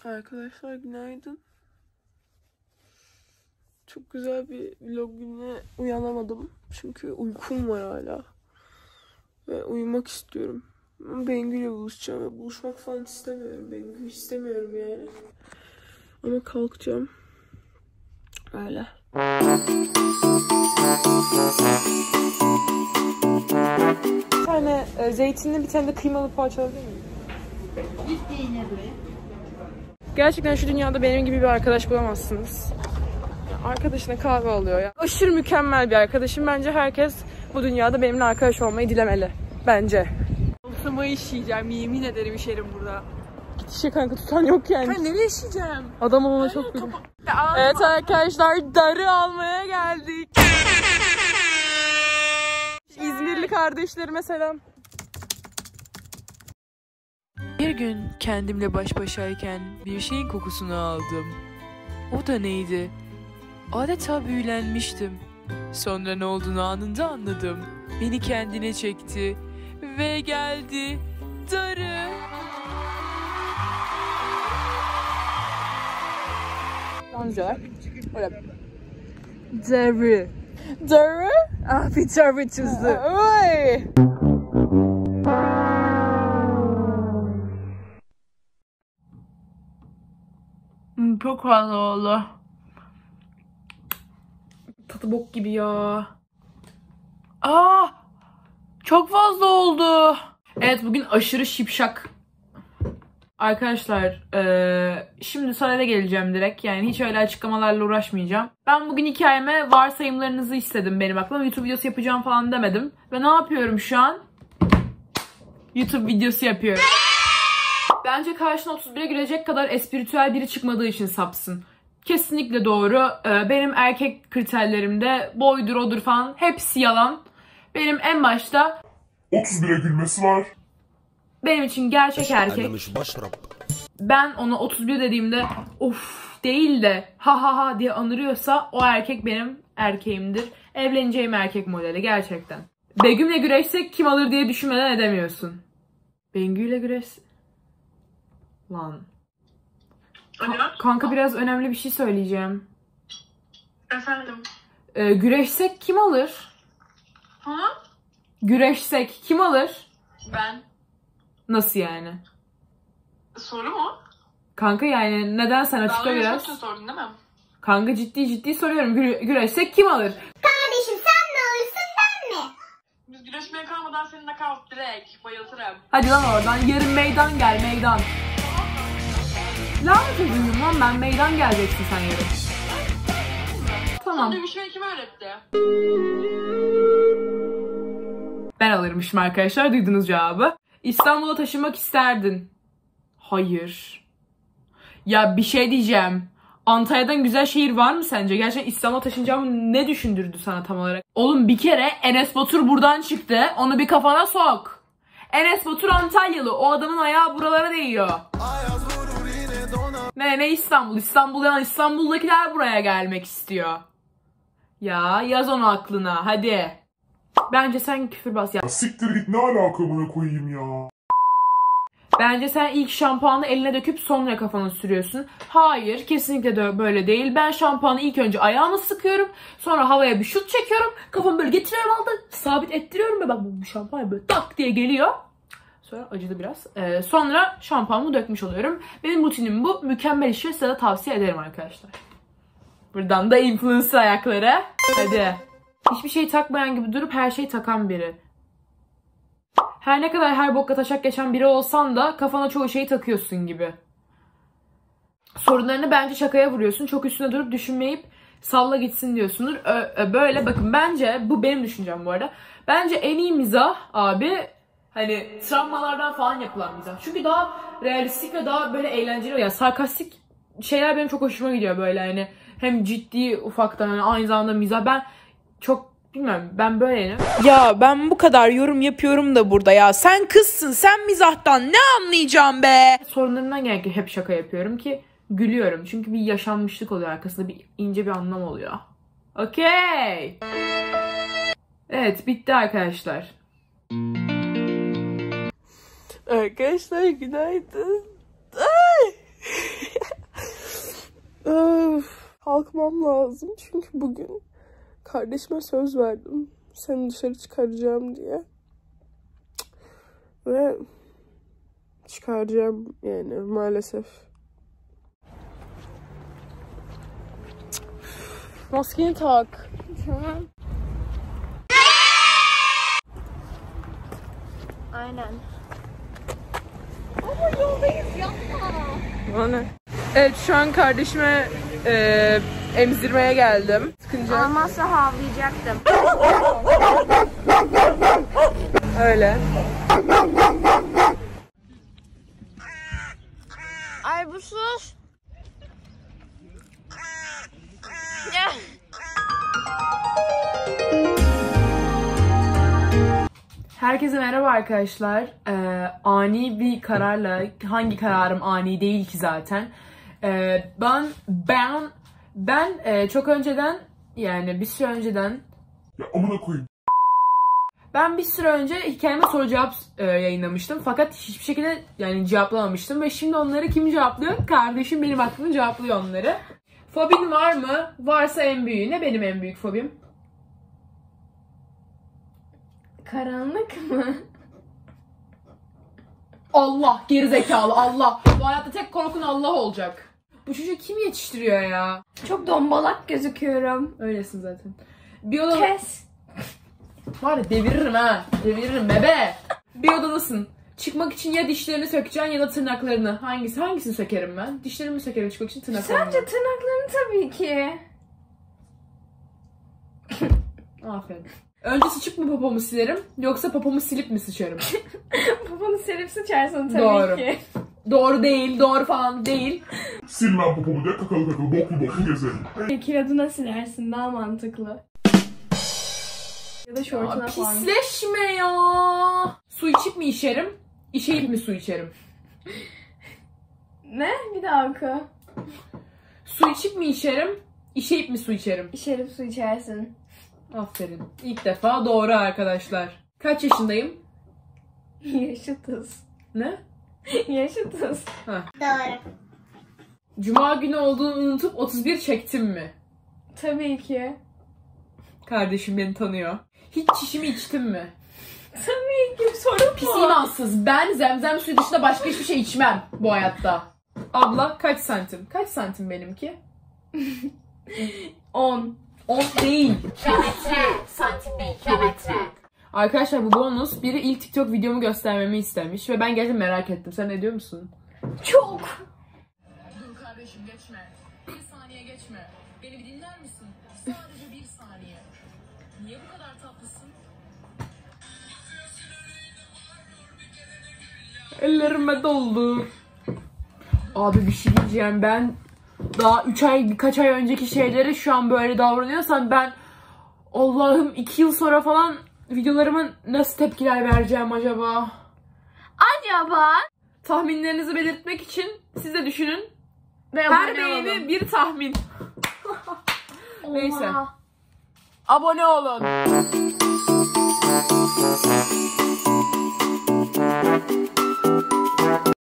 Arkadaşlar günaydın. Çok güzel bir vlog gününe uyanamadım. Çünkü uykum var hala. Ve uyumak istiyorum. Ama Bengü'yle buluşacağım ve buluşmak falan istemiyorum. Bengü istemiyorum yani. Ama kalkacağım. Öyle. Bir tane zeytinli, bir tane de kıymalı poğaça alabilir miyim? Gerçekten şu dünyada benim gibi bir arkadaş bulamazsınız. Arkadaşına kahve alıyor ya. Aşırı mükemmel bir arkadaşım. Bence herkes bu dünyada benimle arkadaş olmayı dilemeli. Bence. Altıma işeyeceğim. Yemin ederim işerim burada. Gidişe kanka tutan yok yani. Ben nereye işeyeceğim? Adam olana çok gülüm. Evet arkadaşlar, darı almaya geldik. İzmirli kardeşlerime selam. Bir gün kendimle baş başayken bir şeyin kokusunu aldım. O da neydi? Adeta büyülenmiştim. Sonra ne olduğunu anında anladım. Beni kendine çekti ve geldi darı. Güzel. Öyle. Darı. Darı? Ah, bir darı tuzlu. Oy. Çok fazla oldu. Tadı bok gibi ya. Aa! Çok fazla oldu. Evet, bugün aşırı şipşak. Arkadaşlar, şimdi sana da geleceğim direkt. Yani hiç öyle açıklamalarla uğraşmayacağım. Ben bugün hikayeme varsayımlarınızı istedim benim aklıma. YouTube videosu yapacağım falan demedim. Ve ne yapıyorum şu an? YouTube videosu yapıyorum. Bence karşına 31'e gülecek kadar espritüel biri çıkmadığı için sapsın. Kesinlikle doğru. Benim erkek kriterlerimde boydur, odur falan hepsi yalan. Benim en başta 31'e gülmesi var. Benim için gerçek erkek. Ben ona 31 dediğimde of değil de ha ha ha diye anırıyorsa o erkek benim erkeğimdir. Evleneceğim erkek modeli gerçekten. Begüm'le güreşsek kim alır diye düşünmeden edemiyorsun. Bengü'yle güreş... Lan. Kanka biraz önemli bir şey söyleyeceğim. Efendim? Güreşsek kim alır? Ha? Güreşsek kim alır? Ben. Nasıl yani? Soru mu? Kanka yani neden, sen açıkla biraz. Daha sordun değil mi? Kanka ciddi soruyorum. Güreşsek kim alır? Kardeşim sen mi alırsın ben mi? Biz güreşmeye kalmadan seni nakavt direkt bayıltırım. Hadi lan oradan. Yarın meydan gel, meydan. Lanet edeyim lan ben, meydan geleceksin sen yarın. Tamam. Sana dövüşmeyi kim öğretti? Ben alırmışım arkadaşlar, duydunuz cevabı. İstanbul'a taşınmak isterdin. Hayır. Ya bir şey diyeceğim. Antalya'dan güzel şehir var mı sence? Gerçekten İstanbul'a taşınacağımı ne düşündürdü sana tam olarak? Oğlum bir kere Enes Batur buradan çıktı. Onu bir kafana sok. Enes Batur Antalyalı. O adamın ayağı buralara değiyor. Ne İstanbul? İstanbul'dakiler buraya gelmek istiyor. Ya yaz onu aklına hadi. Bence sen küfürbaz ya. Siktir git, ne alaka buna koyayım ya. Bence sen ilk şampuanı eline döküp sonra kafana sürüyorsun. Hayır, kesinlikle de böyle değil. Ben şampuanı ilk önce ayağıma sıkıyorum. Sonra havaya bir şut çekiyorum. Kafamı böyle getiriyorum, altta sabit ettiriyorum ve bak bu şampuan böyle tak diye geliyor. Sonra acıdı biraz. Sonra şampuanımı dökmüş oluyorum. Benim rutinim bu. Mükemmel işi, size de tavsiye ederim arkadaşlar. Buradan da influencer ayakları. Hadi. Hiçbir şey takmayan gibi durup her şeyi takan biri. Her ne kadar her bokka taşak geçen biri olsan da kafana çoğu şeyi takıyorsun gibi. Sorunlarını bence şakaya vuruyorsun. Çok üstüne durup düşünmeyip salla gitsin diyorsundur. Böyle bakın, bence bu benim düşüncem bu arada. Bence en iyi mizah abi hani travmalardan falan yapılan mizah. Çünkü daha realistik ve daha böyle eğlenceli. Yani sarkastik şeyler benim çok hoşuma gidiyor böyle hani. Hem ciddi ufaktan hani aynı zamanda mizah. Ben çok bilmem, ben böyleyim. Ya ben bu kadar yorum yapıyorum da burada ya. Sen kızsın, sen mizahtan ne anlayacaksın be? Sorunlarımdan genellikle hep şaka yapıyorum ki gülüyorum. Çünkü bir yaşanmışlık oluyor arkasında, bir ince bir anlam oluyor. Okey. Evet, bitti arkadaşlar. Arkadaşlar günaydın. Ay. çıkmam lazım. Çünkü bugün kardeşime söz verdim. Seni dışarı çıkaracağım diye. Ve çıkaracağım yani maalesef. Maskeni tak. Tamam. Aynen. Ama yoldayız, yapma. Bana. Evet, şu an kardeşime emzirmeye geldim. Sıkınca. Almazsa havlayacaktım. Öyle. Ay bu sus. Herkese merhaba arkadaşlar. Ani bir kararla, hangi kararım ani değil ki zaten. Ben çok önceden, yani bir süre önceden, Ya amına koyayım. ben bir süre önce hikayeme soru cevap yayınlamıştım. Fakat hiçbir şekilde yani cevaplamamıştım. Ve şimdi onları kim cevaplıyor? Kardeşim benim aklımda cevaplıyor onları. Fobin var mı? Varsa en büyüğü. Ne benim en büyük fobim? Karanlık mı? Allah, gerizekalı Allah. Bu hayatta tek korkun Allah olacak. Bu çocuğu kim yetiştiriyor ya? Çok dombalak gözüküyorum. Öylesin zaten. Bir odada... Kes. Var ya deviririm ha. Deviririm bebe. Bir odadasın. Çıkmak için ya dişlerini sökeceksin ya da tırnaklarını. Hangisini sökerim ben? Dişlerimi sökerim çıkmak için, tırnaklarımı. Sadece tırnaklarını tabii ki. Aferin. Önce sıçıp mı popomu silerim yoksa popomu silip mi sıçarım? Babanı serip sıçarsın tabii Doğru. ki. Doğru değil, doğru falan değil. Silmem popomu diye kakalı kakalı boklu gezerim. Kiradına silersin, daha mantıklı. Ya da şortuna Aa, falan. pisleşme ya. Su içip mi içerim? İşeyip mi su içerim? Ne? Bir daha oku. Su içip mi içerim? İşeyip mi su içerim? İçerip su içersin. Aferin. İlk defa doğru arkadaşlar. Kaç yaşındayım? Yaşıtız. Ne? Yaşıtız. Doğru. Cuma günü olduğunu unutup 31 çektim mi? Tabii ki. Kardeşim beni tanıyor. Hiç çişimi içtim mi? Tabii ki, sorun Pis mu? imansız. Ben zemzem suyu dışında başka hiçbir şey içmem bu hayatta. Abla kaç santim? Kaç santim benimki? 10. 10 değil. Kilometre. Santim değil, kilometre. Arkadaşlar bu bonus. Biri ilk TikTok videomu göstermemi istemiş ve ben gerçekten merak ettim. Sen ne diyor musun? Çok. Dur kardeşim geçme. Bir saniye geçme. Beni bir dinler misin? Sadece bir saniye. Niye bu kadar tatlısın? Ellerime doldu. Abi bir şey diyeceğim, ben daha 3 ay, birkaç ay önceki şeyleri şu an böyle davranıyorsam ben Allah'ım 2 yıl sonra falan videolarıma nasıl tepkiler vereceğim acaba? Acaba? Tahminlerinizi belirtmek için siz de düşünün. Ve Her abone olun. beğeni bir tahmin. Neyse. Oha. Abone olun.